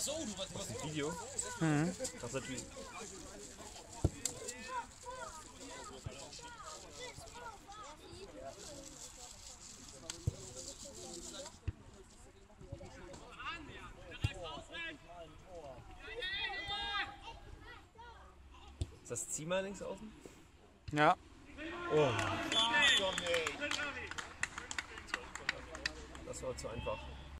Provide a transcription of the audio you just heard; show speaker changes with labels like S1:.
S1: Das ist ein Video. Das ist natürlich. Ist das Ziemer links außen?
S2: Ja.
S1: Oh. Das war zu einfach.